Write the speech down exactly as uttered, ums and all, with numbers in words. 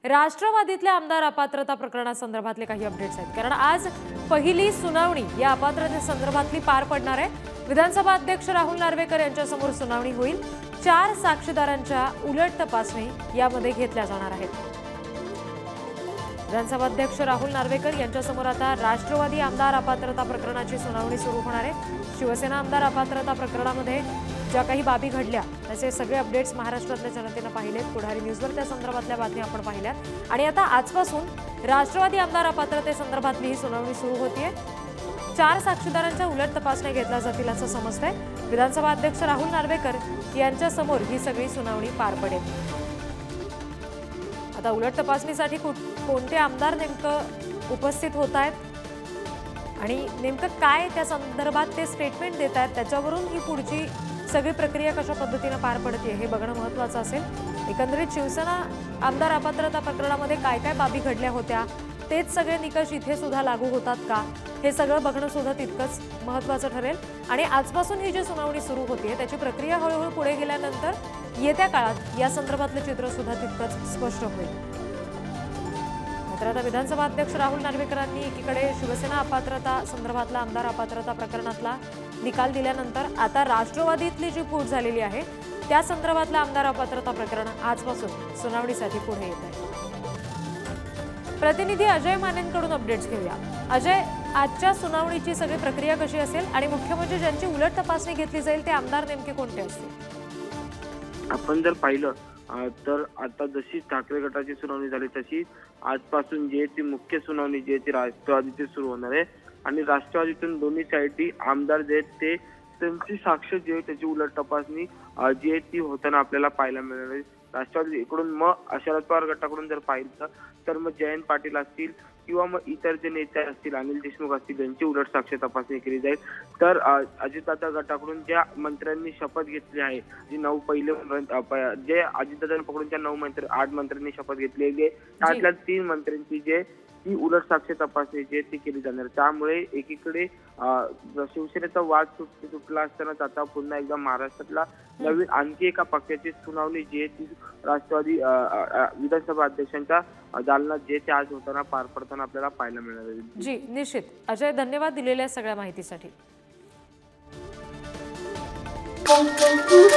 राष्ट्रवादीतल्या आमदार अपात्रता प्रकरणासंदर्भातले काही अपडेट्स आहेत, कारण आज पहिली सुनावणी या अपात्रतेसंदर्भातली पार पडणार आहे। विधानसभा अध्यक्ष राहुल नार्वेकर यांच्यासमोर सुनावणी होईल। चार साक्षीदारांच्या उलट तपासणी यामध्ये घेतल्या जाणार आहेत। विधानसभा अध्यक्ष राहुल नार्वेकर यांच्यासमोर आता राष्ट्रवादी आमदार अपात्रता प्रकरणाची सुनावणी सुरू होणार आहे। शिवसेना आमदार अपात्रता प्रकरणामध्ये ज्या काही बाबी घडल्या त्याचे सगळे अपडेट्स महाराष्ट्रातल्या जनतेने पाहिलेत। पुढारी न्यूजवर त्या संदर्भातल्या बातम्या आपण पाहिल्यात आणि आता आजपासून राष्ट्रवादी आमदार अपात्रतेसंदर्भातली ही सुनावणी सुरू होतीये। चार साक्षीदारांच्या उलट तपासण्या घेतल्या जातील असं समजतंय। विधानसभा अध्यक्ष राहुल नार्वेकर यांच्यासमोर ही सगळी सुनावणी पार पडेल। आता उलट तपासणीसाठी कोणते आमदार नेमकं उपस्थित होत आहेत आणि नेमकं काय त्या संदर्भात ते स्टेटमेंट देत आहेत त्याच्यावरून ही पुढची सगळी प्रक्रिया कशा पद्धतीने पार पडते हे बघणं महत्त्वाचं असेल। एकंदरीत शिवसेना आमदार अपात्रता प्रकरणामध्ये काय काय बाबी घडल्या होत्या तेच सगळे निकष इथे सुद्धा लागू होतात का हे सगळं बघणं सुद्धा तितकंच महत्त्वाचं ठरेल। आणि आजपासून ही जी सुनावणी सुरू होतीये त्याची प्रक्रिया हळूहळू पुढे गेल्यानंतर येत्या काळात या संदर्भातलं चित्र सुद्धा तितकंच स्पष्ट होईल। मात्र आता विधानसभा अध्यक्ष राहुल नार्वेकरांनी एकीकडे शिवसेना अपात्रता संदर्भातला आमदार अपात्रता प्रकरणातला निकाल दिल्यानंतर आता राष्ट्रवादीतली जी फूट झालेली आहे त्या संदर्भातलं आमदार अपात्रता प्रकरण आजपासून सुनावणीसाठी पुढे येत आहे। प्रतिनिधी अजय मानेंकडून अपडेट्स घेऊया। अजय, आजच्या सुनावणीची सगळी प्रक्रिया कशी असेल आणि मुख्य म्हणजे ज्यांची उलट तपासणी घेतली जाईल ते आमदार नेमके कोणते असतील? आपण जर पाहिलं तर आता जशी ठाकरे गटाची सुनावणी झाली तशी आजपासून जी ती मुख्य सुनावणी जी ती राष्ट्रवादीची सुरू होणार आहे आणि राष्ट्रवादीतून दोन्ही साईडनी आमदार जे आहेत ते त्यांची साक्ष जी आहे त्याची उलट तपासणी जी आहे ती होताना आपल्याला पाहायला मिळणार आहे। राष्ट्रवादी इकडून मग शरद पवार गटाकडून जर पाहिलं तर मग जयंत पाटील असतील किंवा मग इतर जे नेते असतील अनिल देशमुख असतील यांची उलट साक्ष तपासणी केली जाईल। तर अजितदादा गटाकडून ज्या मंत्र्यांनी शपथ घेतली आहे जी नऊ पहिले जे अजितदादांनी पकडून ज्या नऊ मंत्री आठ मंत्र्यांनी शपथ घेतलेली आहे त्यातल्या तीन मंत्र्यांची जे ती उलट साक्ष तपासणी जी ती केली जाणार। त्यामुळे एकीकडे शिवसेनेचा वाद सुटला असतानाच आता पुन्हा एकदा महाराष्ट्रातला नवीन आणखी एका पक्षाची सुनावणी जी आहे ती राष्ट्रवादी विधानसभा अध्यक्षांच्या दालनात जे ते आज होताना पार पडताना आपल्याला पाहायला मिळणार आहे। जी निश्चित अजय, धन्यवाद दिलेल्या सगळ्या माहितीसाठी।